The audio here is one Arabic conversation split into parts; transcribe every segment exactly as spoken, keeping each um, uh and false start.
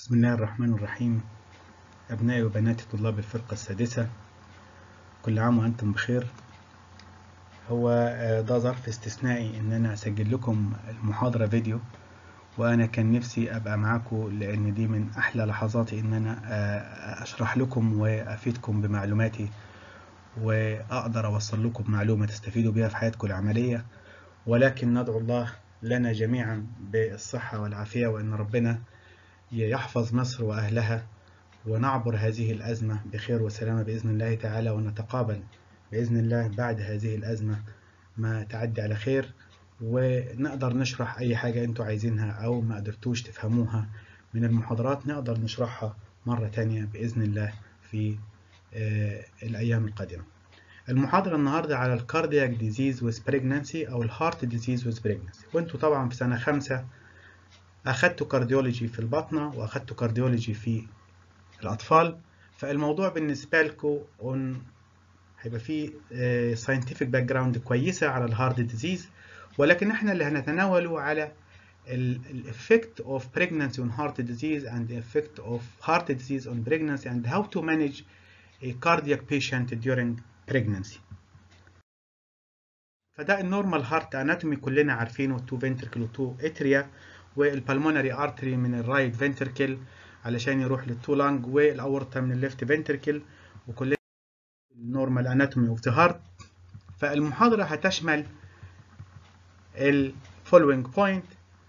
بسم الله الرحمن الرحيم. أبنائي وبناتي طلاب الفرقة السادسة، كل عام وأنتم بخير. هو ده ظرف استثنائي إن أنا أسجل لكم المحاضرة فيديو، وأنا كان نفسي أبقى معاكم لأن دي من أحلى لحظاتي إن أنا أشرح لكم وأفيدكم بمعلوماتي، وأقدر أوصل لكم معلومة تستفيدوا بها في حياتكم العملية. ولكن ندعو الله لنا جميعا بالصحة والعافية، وإن ربنا يحفظ مصر وأهلها، ونعبر هذه الأزمة بخير وسلامة بإذن الله تعالى، ونتقابل بإذن الله بعد هذه الأزمة ما تعدي على خير، ونقدر نشرح أي حاجة أنتوا عايزينها أو ما قدرتوش تفهموها من المحاضرات نقدر نشرحها مرة تانية بإذن الله في الأيام القادمة. المحاضرة النهاردة على الكاردياك ديزيز ويز بريجنانسي أو الهارت ديزيز ويز بريجنانسي، وأنتوا طبعا في سنة خمسة أخدتوا كارديولوجي في البطنة وأخدتوا كارديولوجي في الأطفال، فالموضوع بالنسبة لكم هيبقى فيه scientific background كويسة على الهارت ديزيز، ولكن احنا اللي هنتناوله على ال effect of pregnancy on heart disease and the effect of heart disease on pregnancy and how to manage a cardiac patient during pregnancy. فده النورمال هارت اناتومي كلنا عارفينه، تو فنتركل وتو اتريا، والبلمونري ارتري من الرايت فنتركل علشان يروح للتو لانج، والاورتا من الليفت فنتركل، وكلنا النورمال اناتومي اوف ذا هارت. فالمحاضرة هتشمل ال following point: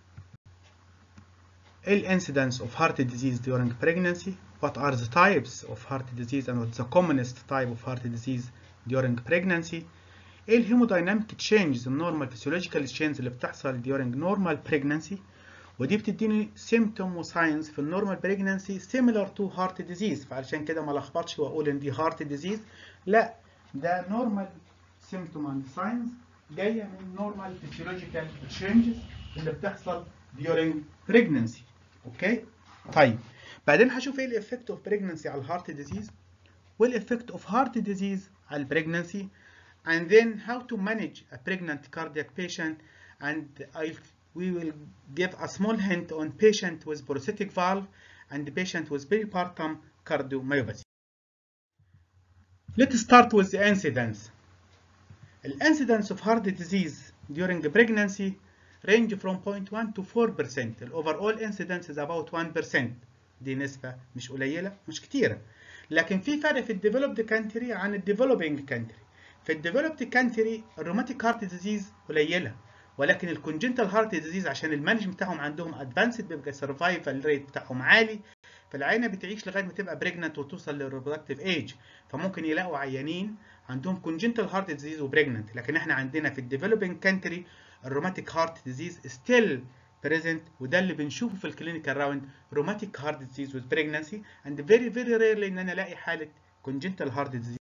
ال incidence of heart disease during pregnancy, what are the types of heart disease and what's the commonest type of heart disease during pregnancy, ايه الهيمودايناميك تشينجز النورمال فيسيولوجيكال تشينجز اللي بتحصل during normal pregnancy، ودي بتديني سيمتوم وساينز في النورمال بريجنانسي similar to heart disease، فعلشان كده ما لخبطش واقول ان دي heart disease، لا ده normal symptom and signs جايه من normal physiological changes اللي بتحصل during pregnancy. اوكي طيب، بعدين هشوف ايه الافكت اوف pregnancy على الهارت ديزيز والافكت اوف heart disease على البريجنانسي، and then how to manage a pregnant cardiac patient, and I'll we will give a small hint on patient with prosthetic valve and patient with peripartum cardiomyopathy. Let's start with the incidence. The incidence of heart disease during pregnancy range from zero point one to four percent. The overall incidence is about one percent. دي نسبة مش قليلة مش كتيرة، لكن في فرق في الديفلوبد كانتري عن الديفلوبينج كانتري. في الديفلوبد كانتري الروماتيك هارت ديزيز قليلة، ولكن الكونجنتال هارت ديزيز عشان المانجمنت بتاعهم عندهم ادفانسد بيبقى السرفايفل ريت بتاعهم عالي، فالعينه بتعيش لغايه ما تبقى بريجننت وتوصل للريبرودكتيف ايج، فممكن يلاقوا عيانين عندهم كونجنتال هارت ديزيز وبريجننت. لكن احنا عندنا في الديفلوبينج كانتري الروماتيك هارت ديزيز ستيل بريزنت، وده اللي بنشوفه في الكلينيكال راوند، روماتيك هارت ديزيز وذ بريجننسي اند فيري فيري ريرلي ان انا الاقي حاله كونجنتال هارت ديزيز.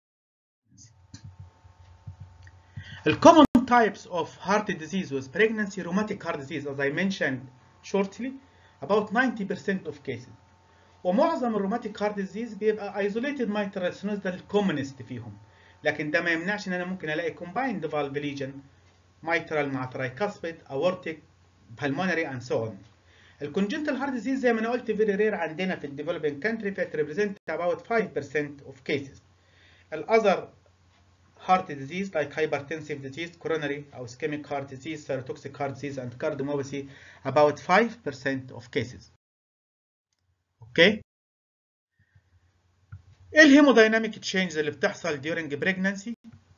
الكومن types of heart disease with pregnancy: rheumatic heart disease as I mentioned shortly about ninety percent of cases، ومعظم الروماتيك هارت ديزيز بيبقى isolated mitral stenosis ده الكومنست فيهم، لكن ده ما يمنعش ان انا ممكن الاقي combined valve lesion mitral مع tricuspid aortic pulmonary and so on. الكونجنتال هارت ديزيز زي ما انا قلت very rare عندنا في الديفلوبينج country، فت represent about five percent of cases. الاذر heart disease like hypertensive disease, coronary or ischemic heart disease, thyrotoxic heart disease and cardiomyopathy about five percent of cases. اوكي؟ ايه الهيمودايناميك تشينجز اللي بتحصل during pregnancy؟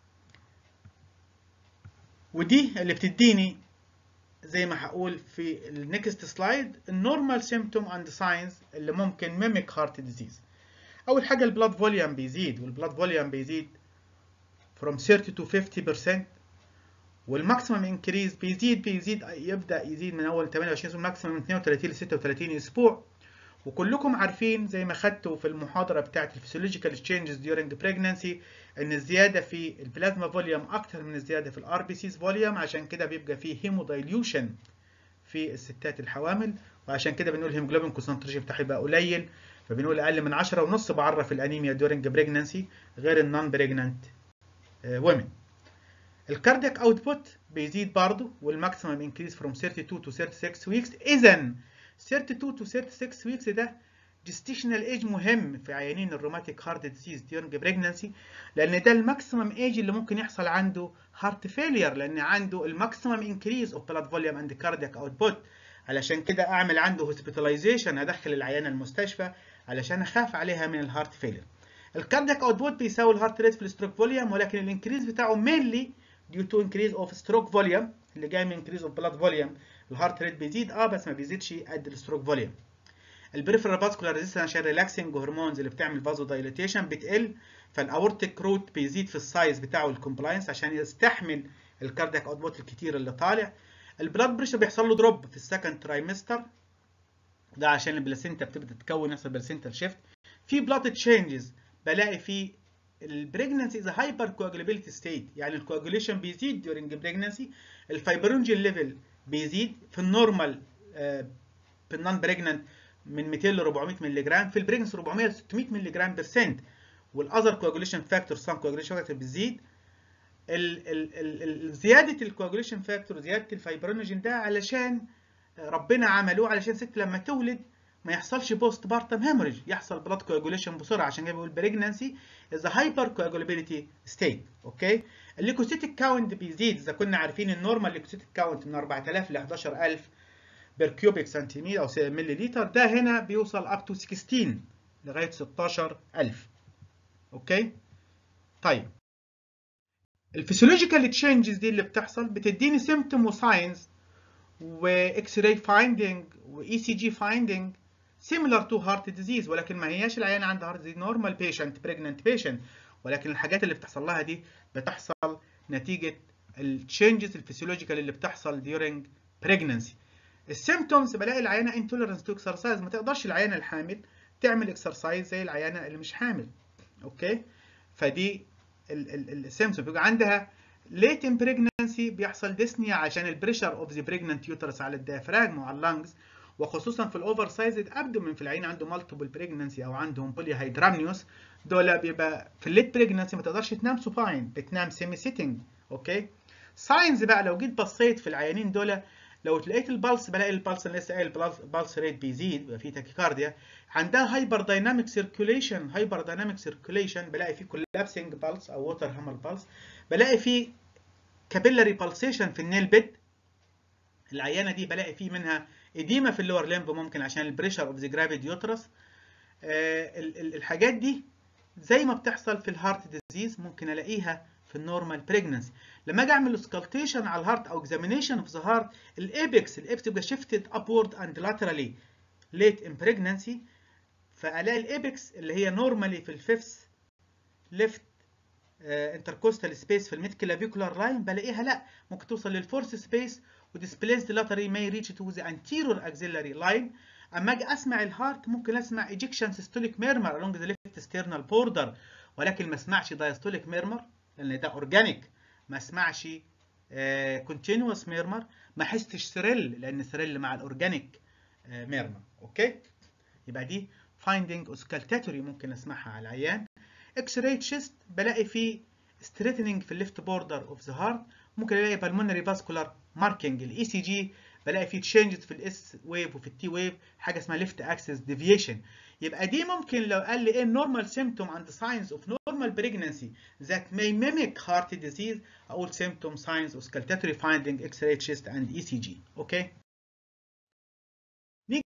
ودي اللي بتديني زي ما هقول في النكست سلايد النورمال سيمبتوم اند ساينز اللي ممكن ميميك هارت ديزيز. اول حاجه البلاد فوليوم بيزيد، والبلاد فوليوم بيزيد from thirty to fifty percent، والماكسيمم انكريز بيزيد بيزيد يبدا يزيد من اول ثمانية وعشرين اسبوع، ماكسيمم من اثنين وثلاثين ل ستة وثلاثين اسبوع. وكلكم عارفين زي ما خدتوا في المحاضره بتاعه الفسيولوجيكال تشينجز ديورنج بريجنانسي ان الزياده في البلازما فوليوم اكتر من الزياده في الار بي سيز فوليوم، عشان كده بيبقى فيه هيمودايليوشن في الستات الحوامل، وعشان كده بنقول الهيموجلوبين كونسنتريشن بتاعها يبقى قليل، فبنقول اقل من عشرة ونص بعرف الانيميا ديورنج بريجنانسي غير النون بريجنانت وومن. الكاردياك اوتبوت بيزيد برضه، والماكسيمم انكريز فروم ثيرتي تو تو ثيرتي سكس ويكس. اذا ثيرتي تو تو ثيرتي سكس ويكس ده gestational age مهم في عيانين الروماتيك هارت ديزيز during pregnancy، لان ده الماكسيمم ايج اللي ممكن يحصل عنده هارت فيلير، لان عنده الماكسيمم انكريز اوف بلاد فوليوم اند كاردياك اوتبوت. علشان كده اعمل عنده هوسبيتاليزيشن، ادخل العيانه المستشفى علشان اخاف عليها من الهارت فيلير. الكاردياك اوتبوت بيساوي الهارت ريت في الستروك فوليوم، ولكن الانكريز بتاعه mainly due to increase of stroke volume اللي جاي من increase of blood volume. الهارت ريت بيزيد اه بس ما بيزيدش قد الستروك فوليوم. البريفرال فاسكولار ريزيستنس عشان ريلاكسنج هرمونز اللي بتعمل فازو دايليتيشن بتقل، فالاورتيك روت بيزيد في السايز بتاعه الكومبلاينس عشان يستحمل الكاردياك اوتبوت الكتير اللي طالع. البلاد بريشر بيحصل له دروب في السكند ترايمستر، ده عشان البلاسينتا بتبدا تتكون، يحصل بلاسينتال شيفت. في بلاد تشينجز بلاقي في البريجننسي از هايبر كواجولابيلتي ستيت، يعني الكواجوليشن بيزيد ديورنج بريجننسي. الفايبرونجين ليفل بيزيد في النورمال آه في النون بريجننت من مئتين ل أربعمائة مللي جرام، في البريجننسي أربعمائة ل ستمائة مللي جرام برسنت. والاذر كواجوليشن فاكتور سام كواجوليشن فاكتور بتزيد. ال ال ال زياده الكواجوليشن فاكتور، زياده الفايبرونجين ده علشان ربنا عملوه علشان ست لما تولد ما يحصلش بوست بارتم هيموريج، يحصل بلاد كواجوليشن بسرعه. عشان كده بيقول بريجننسي از هايبر كواجولابيلتي ستيت. اوكي. الليكوسيتيك كاونت بيزيد، اذا كنا عارفين النورمال ليكوسيتيك كاونت من أربعة آلاف ل أحد عشر ألف بير كيوبيك سنتيمتر او ملي لتر، ده هنا بيوصل اب تو ستة عشر لغايه ستاشر ألف. اوكي. طيب الفسيولوجيكال تشينجز دي اللي بتحصل بتديني سيمبتوم وساينز واكس راي فايندنج واي سي جي فايندنج similar to heart disease، ولكن ما هياش العيان عنده heart disease normal patient pregnant patient، ولكن الحاجات اللي بتحصل لها دي بتحصل نتيجة التشينجز الفسيولوجيكال اللي بتحصل during pregnancy. السيمبتومز بلاقي العيانة intolerance to exercise، ما تقدرش العيانة الحامل تعمل اكسرسايز زي العيانة اللي مش حامل. اوكي. فدي السيمبتوم بيبقى عندها late in pregnancy، بيحصل ديسنيا عشان البريشر اوف ذا pregnant uterus على الديافراجم وعلى اللنجز، وخصوصا في الاوفر سايزد ابدومين في العين عنده مالتيبل بريجننسي او عندهم بولي هيدرامنيوس، دول بيبقى في الليت بريجننسي ما تقدرش تنام سوباين، بتنام سيمي سيتنج. اوكي. ساينز بقى لو جيت بصيت في العيانين دول، لو لقيت البلس بلاقي البلس اللي لسه قايل البلس ريت بيزيد، بيبقى في تاكيكارديا. عندها هايبر دايناميك سيركيوليشن، هايبر دايناميك سيركيوليشن بلاقي في كولابسنج بلس او ووتر هامر بلس، بلاقي في كابيلاري بالسيشن في النيل بيد. العيانه دي بلاقي فيه منها اديمه في اللور لمب، ممكن عشان البريشر اوف ذا جرافيد يوترس. الحاجات دي زي ما بتحصل في الهارت ديزيز ممكن الاقيها في النورمال بريجننسي. لما اجي اعمل سكالتيشن على الهارت او اكزامينيشن اوف ذا هارت، الابيكس الابيكس بيبقى شيفتد ابورد اند لاترالي ليت ان بريجننسي، فالاقي الابيكس اللي هي نورمالي في الفيفث ليفت انتركوستال سبيس في الميد كلافيكولار لاين، بلاقيها لا ممكن توصل للفورث سبيس وديسبليسد لاتري may reach to the anterior axillary line. اما اجي اسمع الهارت ممكن اسمع ejection systolic murmur along the left sternal border، ولكن ما اسمعش diastolic murmur لان ده اورجانيك، ما اسمعش continuous murmur، ما احسش ثريل لان ثريل مع الاورجانيك ميرمر. اوكي. يبقى دي finding auscultatory ممكن اسمعها على العيان. اكس راي تشيست بلاقي فيه ستريتنينج في الليفت بوردر اوف ذا هارت، ممكن الاقي بالمونري فاسكولار ماركينج. الاي سي جي بلاقي فيه تشينجز في الاس ويف وفي التي ويف، حاجه اسمها ليفت اكسس ديفيشن. يبقى دي ممكن لو قال لي ايه النورمال سيمبتوم اند ساينز اوف نورمال بريجننسي ذات ماي ميميك هارت ديزيز، اقول سيمبتوم ساينز اوسكالتاتوري فايندينج اكس راي تشيست اند اي سي جي. اوكي. نيجي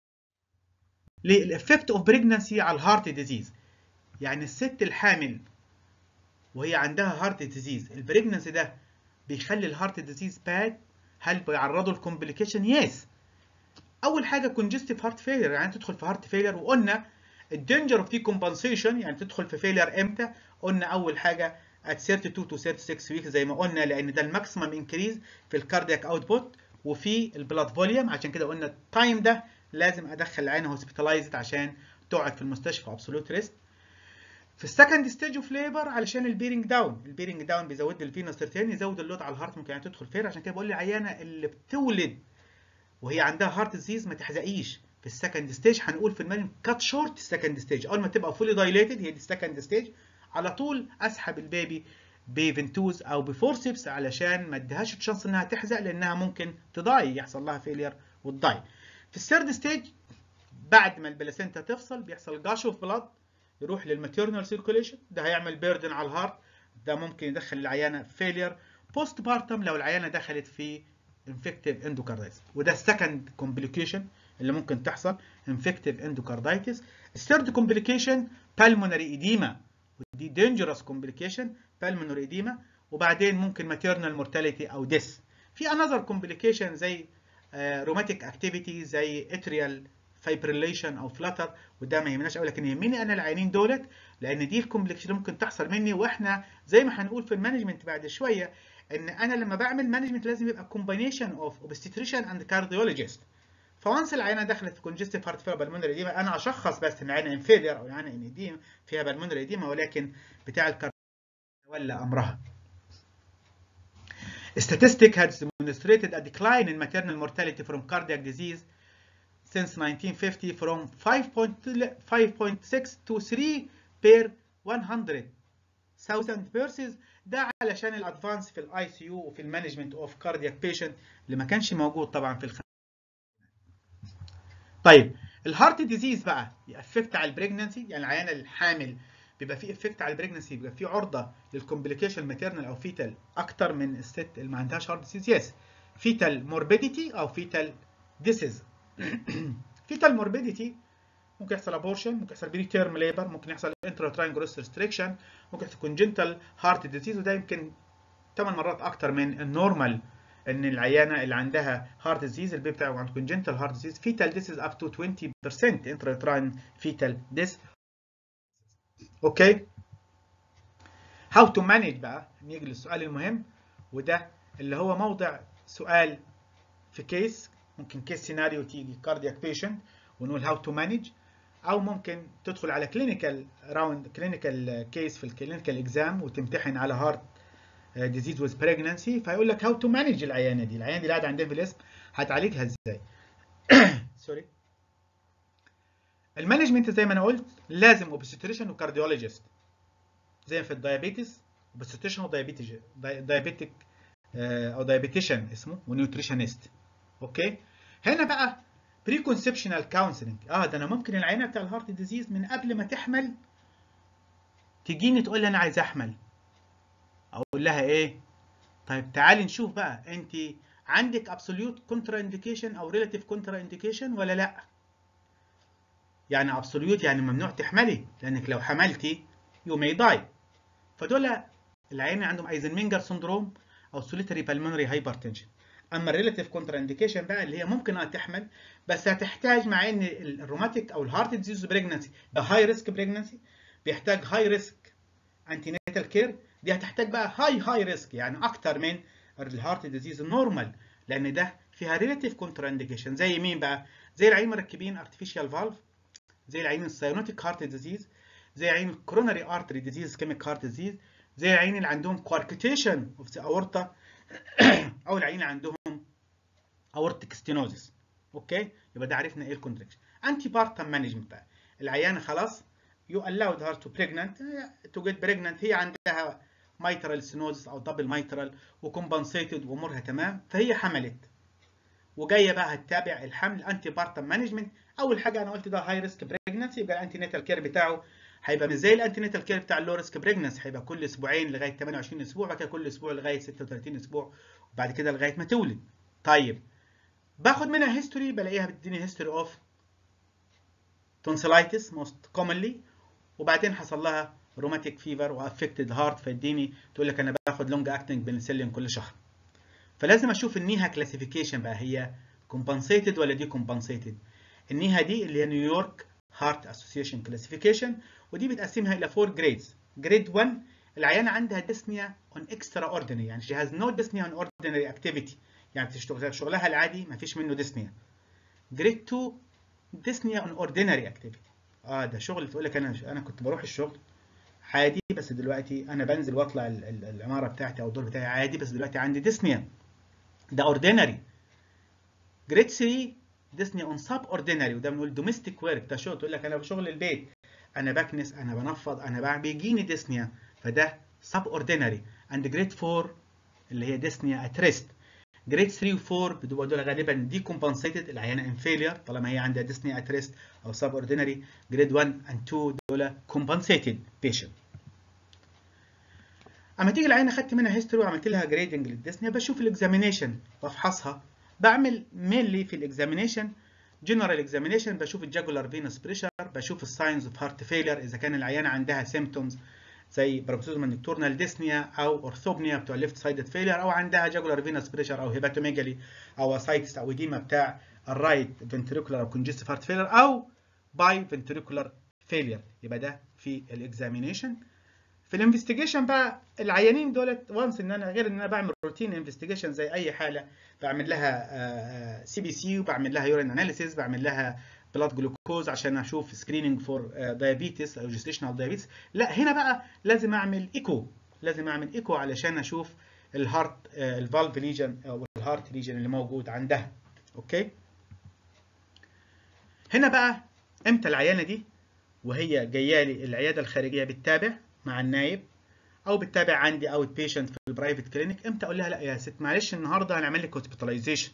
للافكت اوف بريجننسي على الهارت ديزيز، يعني الست الحامل وهي عندها هارت ديزيز، البريجننسي ده بيخلي الهارت ديزيز باد؟ هل بيعرضوا لكومبليكيشن؟ يس. اول حاجه كونجستيف هارت فيلير، يعني تدخل في هارت فيلير، وقلنا الدينجر اوف دي كومبنسيشن يعني تدخل في فيلير امتى؟ قلنا اول حاجه at اتنين وثلاثين to ستة وثلاثين ويك زي ما قلنا، لان ده الماكسيمم انكريز في الكاردياك اوتبوت وفي البلاد فوليوم، عشان كده قلنا التايم ده لازم ادخل العينه هوسبيتالايزد عشان تقعد في المستشفى ابسولوت ريست. في السكند ستيج اوف ليبر علشان البيرنج داون، البيرنج داون بيزود الفينوس ترتين، يزود اللود على الهارت، ممكن يعني تدخل فير. عشان كده بقول للعيانه اللي بتولد وهي عندها هارت ديزيز ما تحزقيش في السكند ستيج. هنقول في الماني كات شورت السكند ستيج، اول ما تبقى فولي دايليتد هي دي السكند ستيج، على طول اسحب البيبي بفنتوز او بفورسبس علشان ما اديهاش تشانس انها تحزق، لانها ممكن تضاي، يحصل لها فيلير وتضاي. في الثيرد ستيج بعد ما البلاسينتا تفصل بيحصل جاش اوف بلاد يروح للماتيرنال سيركوليشن، ده هيعمل بيردن على الهارت، ده ممكن يدخل العيانه فيلير بوست بارتم لو العيانه دخلت في انفكتيف اندوكاردايتس، وده السكند كومبليكيشن اللي ممكن تحصل انفكتيف اندوكاردايتس. الثيرد كومبليكيشن بالمونري ايديما، ودي دينجرس كومبليكيشن بالمونري ايديما، وبعدين ممكن ماتيرنال مورتاليتي او ديس. في انذر كومبليكيشن زي روماتيك اكتيفيتي زي اتريال فايبريليشن او فلاتر، وده ما يهمناش قوي، لكن يهمني انا العينين دولت لان دي الكومبليكيشن ممكن تحصل مني. واحنا زي ما هنقول في المانجمنت بعد شويه ان انا لما بعمل مانجمنت لازم يبقى كومباينيشن اوف اوبستريشن اند كارديولوجيست. فوانس العينه دخلت في كونجستيف هارت فيلر بالمونري ايديما انا اشخص بس ان العينه انفيلير او العينه ان ايديما فيها بالمونري ايديما، ولكن بتاع الكارديولوجي ولا امرها. Statistic has demonstrated a decline in maternal mortality from cardiac disease since nineteen fifty from five point six to three per one hundred thousand persons. ده علشان الادفانس في الاي سي يو وفي المانجمنت اوف كاردياك بيشنت اللي ما كانش موجود طبعا في الخ... طيب الهارت ديزيز بقى يأفكت على البريجننسي، يعني العيانه الحامل بيبقى فيه افكت على البريجننسي، بيبقى فيه عرضه للكومبليكيشن ماتيرنال او فيتال اكتر من الست اللي ما عندهاش هارت ديزيز. يس فيتال موربيديتي او فيتال ديسيز. فيتال موربيديتي ممكن يحصل ابورشن، ممكن يحصل بري تيرم ليبر، ممكن يحصل انتراتراين جروث ريستريكشن، ممكن يحصل كونجنتال هارت ديزيز، وده يمكن ثمان مرات اكتر من النورمال ان العيانه اللي عندها هارت ديزيز البيبي بتاعه عنده كونجنتال هارت ديزيز فيتال ديسيز اب تو عشرين بالمية انتراتراين فيتال ديس. اوكي هاو تو مانج بقى، نيجي للسؤال المهم وده اللي هو موضع سؤال في كيس، ممكن كيس سيناريو تيجي كاردياك بيشنت ونقول هاو تو مانج، او ممكن تدخل على كلينيكال راوند كلينيكال كيس في الكلينيكال اكزام وتمتحن على هارت ديزيز ويز بريجنانسي، فيقول لك هاو تو مانج العيانه دي، العيانه دي اللي قاعده عندنا في الاسم هتعالجها ازاي؟ سوري. المانجمنت زي ما انا قلت لازم اوبستريشن وكارديولوجيست زي في الدايابيتس، اوبستريشن ودايابيتيك او دايابيتيشن اسمه ونيوتريشنست. اوكي هنا بقى بري كونسبشنال كونسلنج، اه ده انا ممكن العينه بتاع الهارت ديزيز من قبل ما تحمل تجيني تقول لي انا عايز احمل، اقول لها ايه؟ طيب تعالي نشوف بقى انت عندك ابسوليوت كونترا انديكيشن او ريلاتيف كونترا انديكيشن ولا لا؟ يعني ابسوليوت يعني ممنوع تحملي لانك لو حملتي يو ماي داي، فدول العيان عندهم ايزنمنجر سندروم او سوليتري بالمونري هايبرتنشن. اما الريلاتيف كونترا انديكيشن بقى اللي هي ممكن ان تحمل بس هتحتاج، مع ان الروماتيك او الهارت ديزيز بريجنانسي ده هاي ريسك بريجنانسي بيحتاج هاي ريسك انتي ناتال كير، دي هتحتاج بقى هاي هاي ريسك يعني اكتر من الهارت ديزيز النورمال، لان ده فيها ريلاتيف كونترا انديكيشن. زي مين بقى؟ زي العيان مركبين ارتفيشال فالف، زي العيان الساينوتيك هارت ديزيز، زي عيان الكوروناري ارتري ديزيز كيميك هارت ديزيز، زي العيان اللي عندهم كواركتيشن اوف ذا اورتا او العيان اللي عندهم اورتيك ستينوزيس. اوكي يبقى ده عرفنا ايه الكونتراكشن. انتي بارتم مانجمنت بقى، العيانه خلاص يو allowed her to pregnant to get pregnant، هي عندها mitral stenosis او دبل mitral وكمبنسيتد وامورها تمام، فهي حملت وجايه بقى هتتابع الحمل. انتي بارتم مانجمنت اول حاجه انا قلت ده هاي ريسك بريجنسي، يبقى الانتي ناتال كير بتاعه هيبقى مش زي الانتي ناتال كير بتاع اللو ريسك بريجنسي، هيبقى كل اسبوعين لغايه ثمانية وعشرين اسبوع، بعد كده كل اسبوع لغايه ستة وثلاثين اسبوع، وبعد كده لغايه ما تولد. طيب باخد منها هيستوري، بلاقيها بتديني هيستوري اوف تونسيلايتس موست كومنلي، وبعدين حصل لها روماتيك فيفر وافكتد هارت، فاديني تقول لك انا باخد لونج اكتنج بنسلين كل شهر. فلازم اشوف النيها كلاسيفيكيشن بقى، هي كومبنسيتد ولا دي كومبنسيتد. النيها دي اللي هي نيويورك هارت اسوسيشن كلاسيفيكيشن، ودي بتقسمها الى فور جريدز. جريد واحد العيانه عندها ديسنيا اون اكسترا اوردينري، يعني شي هاز نو ديسنيا اون اوردينري اكتيفيتي، يعني بتشتغل شغلها العادي ما فيش منه ديسنيا. جريد اتنين ديسنيا اون اوردينري اكتيفيتي، اه ده شغل تقول لك انا انا كنت بروح الشغل عادي بس دلوقتي انا بنزل واطلع العماره بتاعتي او الدور بتاعي عادي بس دلوقتي عندي ديسنيا، ده اوردينري. جريد ثلاثة ديسنيا اون سب اوردينري، وده بنقول دوميستيك ورك، ده شغل تقول لك انا بشغل البيت انا بكنس انا بنفض انا بعمل بيجيني ديسنيا، فده سب اوردينري. عند جريد أربعة اللي هي ديسنيا ات ريست، جريد ثلاثة و أربعة بتبقى دول غالبا دي كومبنسيتد، العيانه انفيلير طالما هي عندها ديسني ات ريست او سب اوردينري. جريد واحد اند اتنين دول كومبنسيتد بيشنت. اما تيجي العينه خدت منها هيستوري وعملت لها جريدنج للديسني، بشوف الاكزامينيشن بفحصها. بعمل مينلي في الاكزامينيشن جنرال اكزامينيشن، بشوف الجاجولار فينوس بريشر، بشوف الساينز اوف هارت فيلير اذا كان العيانه عندها سيمبتومز زي بروكسيزمال نكتورنال ديسنيا او اورثوبنيا بتوع ليفت سايدد فيلير، او عندها جاجولار فينوس بريشر او هيباتوميجالي او اسايتس او اديما بتاع الرايت فنتريكولار او كونجستيف هارت فيلير او باي فنتريكولار فيلير. يبقى ده في الاكزامينيشن. في الانفستيجيشن بقى العيانين دولت وانس ان انا غير ان انا بعمل روتين انفستيجيشن زي اي حاله، بعمل لها سي بي سي وبعمل لها يورين اناليسيس، بعمل لها بلاد جلوكوز عشان اشوف سكريننج فور دايابيتس او جستيشنال دايابيتس. لا هنا بقى لازم اعمل ايكو، لازم اعمل ايكو علشان اشوف الهارت الفالف ليجن او الهارت ليجن اللي موجود عندها. اوكي. هنا بقى امتى العيانه دي وهي جايه لي العياده الخارجيه بتتابع مع النايب او بتتابع عندي اوت بيشنت في البرايفت كلينيك، امتى اقول لها لا يا ست معلش النهارده هنعمل لك هوسبيتاليزيشن.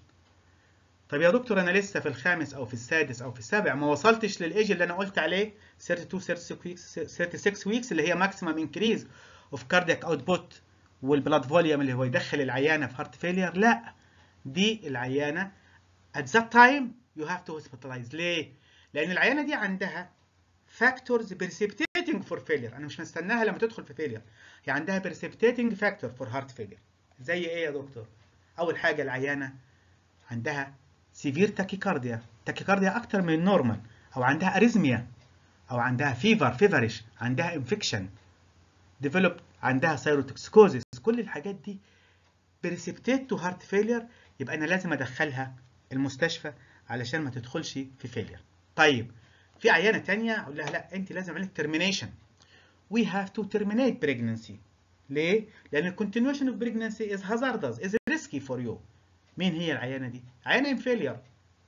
طب يا دكتور انا لسه في الخامس او في السادس او في السابع، ما وصلتش للايج اللي انا قلت عليه اتنين وتلاتين ستة وستين ويكس اللي هي ماكسيمم انكريز اوف كاردياك اوتبوت والبلاد فوليوم اللي هو يدخل العيانه في هارت فيلير. لا دي العيانه at that time you have to hospitalize. ليه؟ لان العيانه دي عندها factors precipitating for failure. انا مش مستناها لما تدخل في failure، هي عندها precipitating factor for heart failure. زي ايه يا دكتور؟ اول حاجه العيانه عندها severe tachycardia، tachycardia اكتر من النورمال، او عندها اريزميا، او عندها فيفر فيفرش، عندها انفكشن developed، عندها سيروتوكسيكوزيس. كل الحاجات دي precipitate to heart failure، يبقى انا لازم ادخلها المستشفى علشان ما تدخلش في failure. طيب في عيانه ثانيه اقول لها لا انت لازم عليك termination. we have to terminate pregnancy. ليه؟ لان continuation of pregnancy is hazardous is risky for you. مين هي العيانه دي؟ عيانه in failure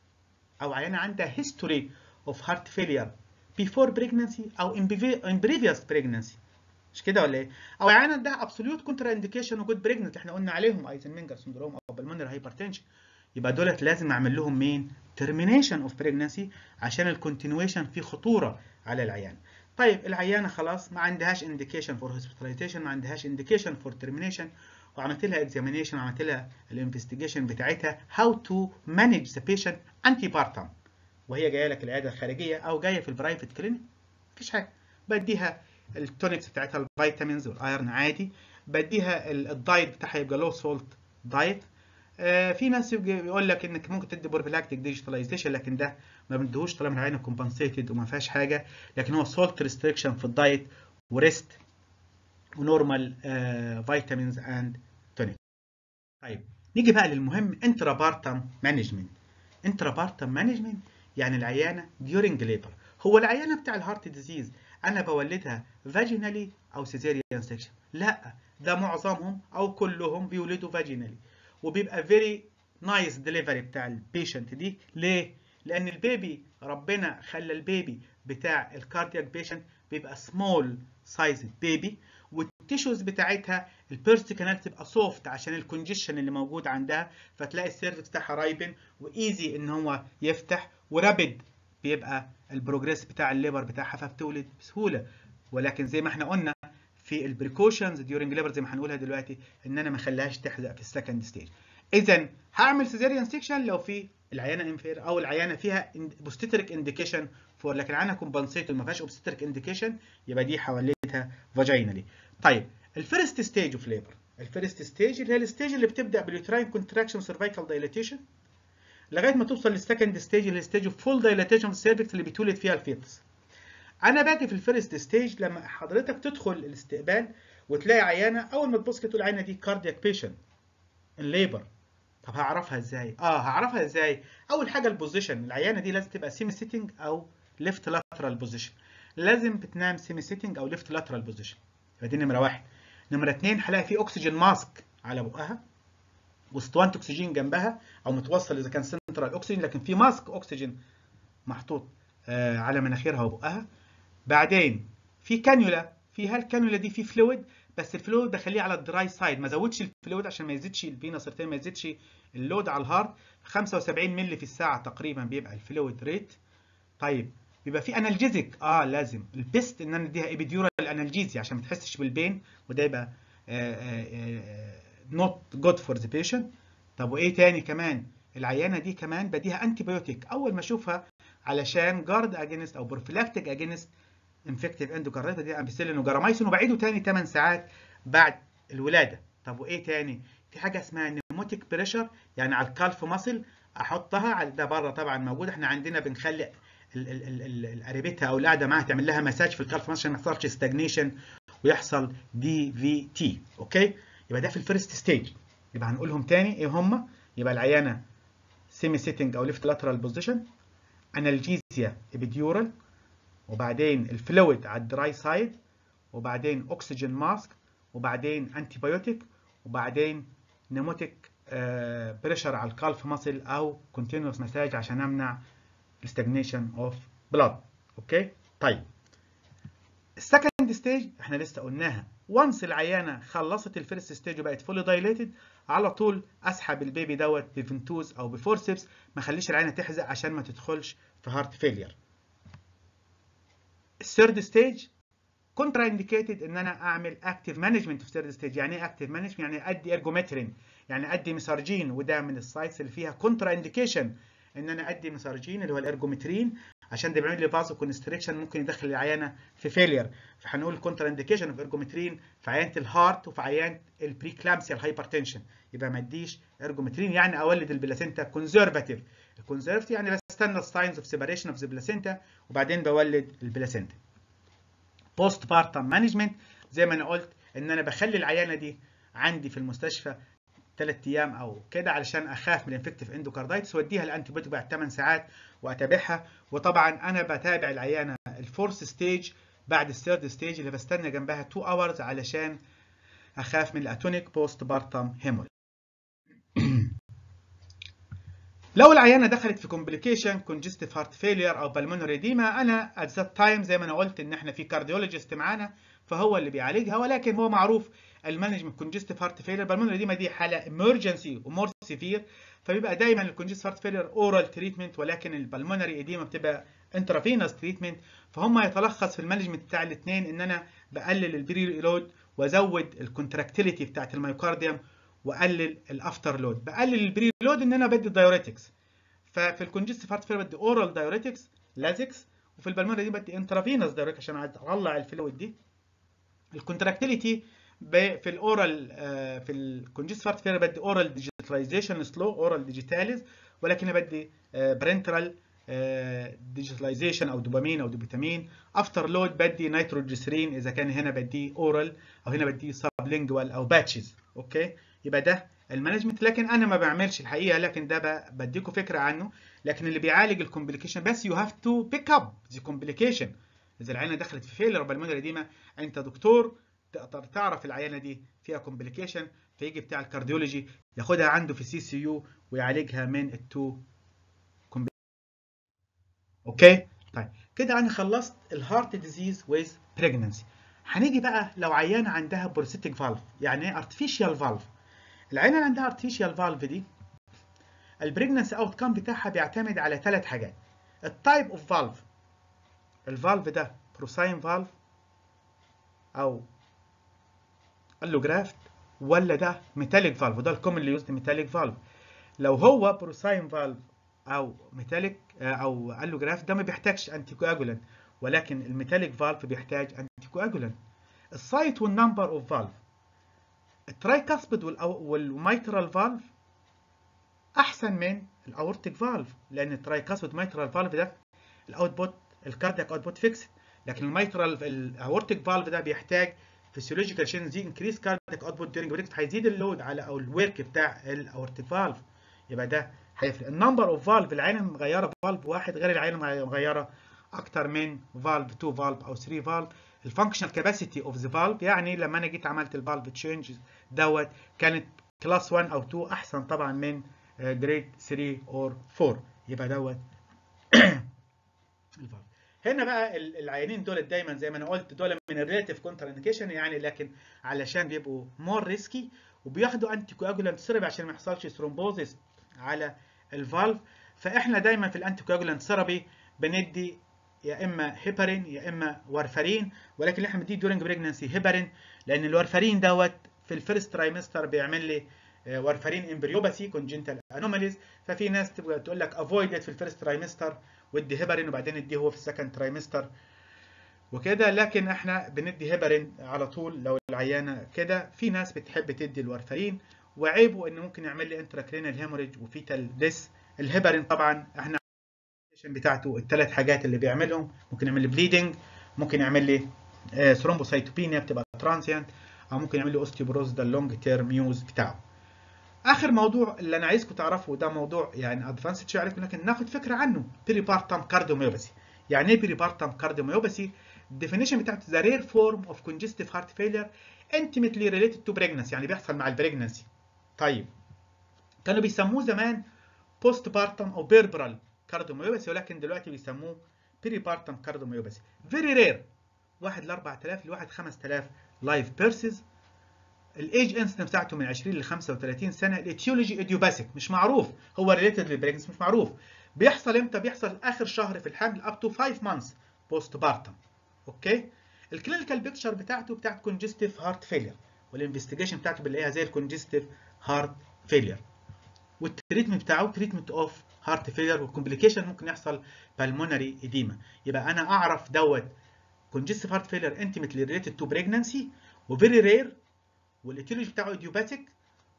او عيانه عندها history of heart failure before pregnancy او in previous pregnancy، مش كده ولا ايه؟ او عيانه عندها absolute contraindication وجود pregnant احنا قلنا عليهم ايزنمنجر سندروم او بالمونري هايبرتنشن، يبقى دولت لازم اعمل لهم مين؟ termination of pregnancy عشان الكونتينويشن فيه خطوره على العيان. طيب العيانه خلاص ما عندهاش indication for hospitalization، ما عندهاش indication for termination، وعملت لها examination وعملت لها الانفستيجيشن بتاعتها how to manage the patient antepartum، وهي جايه لك العياده الخارجيه او جايه في البرايفت كلينيك مفيش حاجه، بديها التونكس بتاعتها الفيتامينز والايرن عادي، بديها الدايت بتاعها يبقى لو سولت دايت. آه في ناس يقول لك انك ممكن تدي بروفيلاكتيك ديجيتاليزيشن، لكن ده ما بندهوش طالما العينه كومبنسيتد وما فيهاش حاجه، لكن هو سولت ريستريكشن في الدايت وريست ونورمال فيتامينز اند تونيك. طيب نيجي بقى للمهم انترا بارتم مانجمنت. انترا بارتم مانجمنت يعني العيانه ديورنج ليبر. هو العيانه بتاع الهارت ديزيز انا بولدها فاجينالي او سيزيريان سيكشن؟ لا ده معظمهم او كلهم بيولدوا فاجينالي، وبيبقى فيري نايس ديليفري بتاع البيشنت دي. ليه؟ لان البيبي ربنا خلى البيبي بتاع الكاردياك بيشنت بيبقى سمول سايز بيبي، والتيشوز بتاعتها البيرست كانال تبقى سوفت عشان الكونجيشن اللي موجود عندها، فتلاقي السيرفكس بتاعها رايبن وايزي ان هو يفتح، ورابد بيبقى البروجريس بتاع الليبر بتاعها فبتولد بسهوله. ولكن زي ما احنا قلنا في البريكوشنز ديورنج ليبر زي ما هنقولها دلوقتي ان انا ما اخليهاش تحزق في السكند ستيج. اذا هعمل سيزيريان سيكشن لو في العيانه انفير او العيانه فيها بوستيتريك انديكيشن فور، لكن العيانه كومبنسيتد ما فيهاش اوبستريك انديكيشن يبقى دي حولتها فاجينالي. طيب الفيرست ستيج اوف ليبر، الفيرست ستيج اللي هي الستيج اللي بتبدا باليوتراين كونتراكشن سيرفيكال دايليتيشن لغايه ما توصل للسكند ستيج اللي هي ستيج اوف فول دايليتيشن السيرفكس اللي بيتولد فيها الفيتس. انا باجي في الفيرست ستيج لما حضرتك تدخل الاستقبال وتلاقي عيانه، اول ما تبص كده تقول العيانه دي كاردياك بيشنت الليبر. طب هعرفها ازاي؟ اه هعرفها ازاي؟ اول حاجه البوزيشن، العيانه دي لازم تبقى سيمي سيتنج او ليفت لاترال بوزيشن، لازم بتنام سيمي سيتنج او ليفت لاترال بوزيشن. يبقى دي نمره واحد. نمره اتنين هلاقي في اكسجين ماسك على بقها واسطوانه اكسجين جنبها او متوصل اذا كان سنترال اكسجين، لكن في ماسك اكسجين محطوط آه على مناخيرها وبقها. بعدين في كانيولا، فيها الكانيولا دي في فلويد بس الفلويد بخليه على الدراي سايد، ما زودش الفلويد عشان ما يزيدش الفينس ارتيريا، ما يزيدش اللود على الهارت. خمسة وسبعين مللي في الساعه تقريبا بيبقى الفلويد ريت. طيب بيبقى في انالجيزك، اه لازم البيست ان انا اديها ايبيديورال انالجيزيا عشان ما تحسش بالبين، وده يبقى نوت جود فور ذا بيشنت. طب وايه تاني كمان؟ العيانه دي كمان بديها انتي بايوتيك اول ما اشوفها علشان جارد اجينست او بروفيلاكتيك اجينست انفكتيف اندوكاردايتس، دي امبيسيلين وجرامايسين، وبعيده تاني ثماني ساعات بعد الولاده. طب وايه تاني؟ في حاجه اسمها نيموتيك بريشر، يعني على الكالف ماسل احطها على ده بره طبعا موجود، احنا عندنا بنخلي القريبتها او القاعده معاها تعمل لها مساج في الكالف ماسل عشان ما يحصلش ستاجنيشن ويحصل دي في تي. اوكي، يبقى ده في الفيرست ستيج. يبقى هنقولهم تاني ايه هم؟ يبقى العيانه سيمي سيتنج او ليفت لاترال بوزيشن، انالجيزيا ابيديورال، وبعدين الفلويد على الدراي سايد، وبعدين اكسجين ماسك، وبعدين انتي بايوتيك، وبعدين نيموتيك بريشر على الكالف ماسل او كونتينوس مساج عشان امنع الستاجنيشن اوف بلاد. اوكي طيب السكند ستيج احنا لسه قلناها، وانس العيانه خلصت الفيرست ستيج وبقت فولي دايليتد، على طول اسحب البيبي دوت بفنتوز او بفورسبس، ما اخليش العيانه تحزق عشان ما تدخلش في هارت فيلير. الثيرد ستيج كونترا انديكيتد ان انا اعمل اكتيف مانجمنت في ثيرد ستيج. يعني ايه اكتيف مانجمنت؟ يعني ادي ارجومترين، يعني ادي مسارجين، وده من السايتس اللي فيها كونترا انديكيشن ان انا ادي مسارجين اللي هو الارجومترين، عشان ده بيعمل لي فازو كونستريكشن ممكن يدخل العيانه في فيلير. فهنقول كونترا انديكيشن اوف ارجومترين في عيانه الهارت وفي عيانه البريكلامسيا الهايبرتنشن، يبقى ما اديش ارجومترين. يعني اولد البلاسينتا كونزرفاتيف. الكونزرفتيف يعني بستنى الساينز اوف سيبريشن اوف ذا بلاسينتا وبعدين بولد البلاسينتا. بوست بارتم مانجمنت زي ما انا قلت ان انا بخلي العيانه دي عندي في المستشفى ثلاث ايام او كده علشان اخاف من الانفكتيف اندوكاردايتس، واديها الانتي بايوتيك بعد ثمان ساعات واتابعها. وطبعا انا بتابع العيانه الفورث ستيج بعد الثيرد ستيج اللي بستنى جنبها اتنين اورز علشان اخاف من الاتونيك بوست بارتم هيموريج. لو العيانه دخلت في كومبليكيشن كونجستيف هارت فيلير او بالمونري ديما، انا ات ذات تايم زي ما انا قلت ان احنا في كارديولوجيست معانا فهو اللي بيعالجها، ولكن هو معروف المانجمنت كونجستيف هارت فيلير بالمونري ديما دي حاله امرجنسي ومور سيفير، فبيبقى دايما الكونجستيف هارت فيلير اورال تريتمنت، ولكن البالمونري ايديما بتبقى انترافينوس تريتمنت. فهم يتلخص في المانجمنت بتاع الاثنين ان انا بقلل البري لود وازود الكونتراكتيليتي بتاعت الميوكارديوم واقلل الافتر لود. بقلل البري لود ان انا بدي دايوريتكس، ففي الكونجستيف هارت فيلير بدي اورال دايوريتكس لازكس، وفي البلمونري دي بدي انترافينوس دايوريتكس عشان اطلع الفلويد دي. الكونتراكتيليتي في الاورال في الكونجستيف هارت فيلير بدي اورال ديجيتاليزيشن سلو، اورال ديجيتاليز، ولكن بدي برنترال ديجيتاليزيشن او دوبامين او دوبيتامين. افتر لود بدي نيتروجليسرين اذا كان هنا بدي اورال او هنا بدي سبلينجوال او باتشز. اوكي يبقى ده المانجمنت، لكن انا ما بعملش الحقيقه، لكن ده بديكم فكره عنه. لكن اللي بيعالج الكومبليكيشن بس يو هاف تو بيك اب ذا كومبليكيشن. اذا العينه دخلت في فيلر بالمونري ديما انت دكتور تقدر تعرف العينه دي فيها كومبليكيشن، فيجي بتاع الكارديولوجي ياخدها عنده في سي سي يو ويعالجها من التو كومبليكيشن. اوكي طيب كده انا خلصت الهارت ديزيز ويز بريجننسي. هنيجي بقى لو عيانه عندها بروستاتيك فالف، يعني ايه ارتفيشال فالف. العينه اللي عندها ارتفيشال فالف دي البريجننسي اوت كام بتاعها بيعتمد على ثلاث حاجات. التايب اوف فالف، الفالف ده بروساين فالف او الوجرافت ولا ده ميتاليك فالف، وده الكومنلي يوزد ميتاليك فالف. لو هو بروساين فالف او ميتاليك او الوجرافت ده ما بيحتاجش انتي كواجولانت، ولكن الميتاليك فالف بيحتاج انتي كواجولانت. السايت والنمبر اوف فالف، الترايكاسبيد والميترال فالف احسن من الاورتيك فالف، لان الترايكاسبيد ميترال فالف ده الاوتبوت الكاردياك اوتبوت فيكس، لكن الميترال الاورتيك فالف ده بيحتاج فيسيولوجيكال تشينج دي انكريس كاردياك اوتبوت ديورنج بريك، هيزيد اللود على او الورك بتاع الاورتيك فالف، يبقى ده هيفرق. النمبر اوف فالف، العين مغيره فالف واحد غير العين مغيره اكتر من فالف، اتنين فالف او تلاتة فالف. الفانكشنال كاباسيتي اوف ذا فالف، يعني لما انا جيت عملت الفالف تشينج دوت كانت كلاس واحد او اتنين احسن طبعا من جريد تلاتة اور اربعة، يبقى دوت الفالف. هنا بقى العيانين دول دايما زي ما انا قلت دول من الريلاتيف كونتر انديكيشن يعني، لكن علشان بيبقوا مور ريسكي وبياخدوا انتي كواجولانت ثيرابي عشان ما يحصلش ثرومبوزيس على الفالف. فاحنا دايما في الانتي كواجولانت ثيرابي بندي يا اما هيبارين يا اما وارفارين، ولكن احنا بندي دورنج بريجنانسي هيبارين، لان الوارفارين دوت في الفيرست ترايمستر بيعمل لي وارفارين امبريوباثي كونجنتال انوماليز. ففي ناس تبقى تقول لك افويد في الفيرست ترايمستر وادي هيبارين وبعدين اديه هو في السكند ترايمستر وكده، لكن احنا بندي هيبارين على طول لو العيانه كده. في ناس بتحب تدي الوارفارين وعيبه انه ممكن يعمل لي انتراكرينال هيموريج وفيتال ديس. الهيبارين طبعا احنا بتاعته الثلاث حاجات اللي بيعملهم، ممكن يعمل لي بليدنج، ممكن يعمل لي ثرومبوسايتوبينيا بتبقى ترانزيانت، او ممكن يعمل لي اوستيوبروز ده اللونج تيرم يوز بتاعه. اخر موضوع اللي انا عايزكم تعرفوا ده موضوع يعني ادفانسد شويه عليكم، لكن ناخد فكره عنه. بيريبارتم كارديوميوباثي. يعني ايه بيريبارتم كارديوميوباثي؟ الديفينيشن بتاعته the rare form of congestive heart failure intimately related to pregnancy، يعني بيحصل مع البريجنسي. طيب كانوا بيسموه زمان بوست بارتم او بيربرال كارديوميوباثي، ولكن دلوقتي بيسموه بيريبارتم كارديوميوباثي. فيري رير، واحد ل أربعة آلاف لواحد خمسة آلاف لايف بيرسز. الايج انسنس بتاعته من عشرين ل خمسة وثلاثين سنه. الايتيولوجي ايديوباثيك مش معروف، هو ريليتد للبريجنسي مش معروف. بيحصل امتى؟ بيحصل اخر شهر في الحمل اب تو خمسة مانثs بوست بارتم. اوكي. الكلينيكال بيكتشر بتاعته بتاعت كونجستيف هارت فيلير، والانفستيجيشن بتاعته بنلاقيها زي الكونجستيف هارت فيلير. والتريتمنت بتاعه تريتمنت اوف هارت فيلير، والكومبليكيشن ممكن يحصل بالمونري اديما. يبقى انا اعرف دوت كونجستيف هارت فيلير انتيمتلي ريليتد تو بريجنسي وفيري رير، والايتيولوجي بتاعه ايديوباثيك.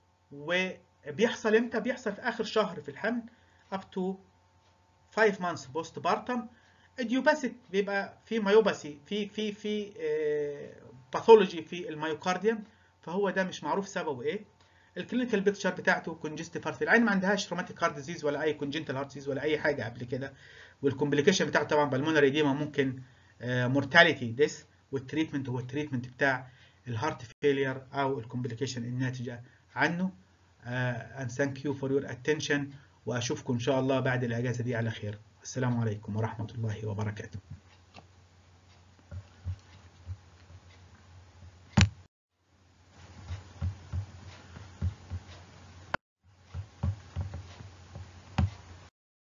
وبيحصل امتى؟ بيحصل في اخر شهر في الحمل up to خمسة مانثs بوست بارتم. ايديوباثيك بيبقى في مايوباثي في في في باثولوجي في المايوكارديوم، فهو ده مش معروف سببه ايه. الكلينيكال بيكتشر بتاعته كونجستيف هارت فيلير، العين ما عندهاش روماتيك هارت ديزيز ولا اي كونجنتال هارت ديزيز ولا اي حاجه قبل كده. والكومبليكيشن بتاعته طبعا بالمونري اديما، ممكن مورتاليتي ديس. والتريتمنت هو التريتمنت بتاع الهارت فيلير او الكومبليكيشن الناتجه عنه. uh, and thank you for your attention، واشوفكم ان شاء الله بعد الاجازه دي على خير. السلام عليكم ورحمه الله وبركاته.